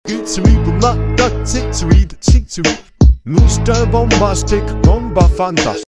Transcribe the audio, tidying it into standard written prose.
Gittery, bunlar da tittery, tittery. Muster bombastic, bomba fantastic.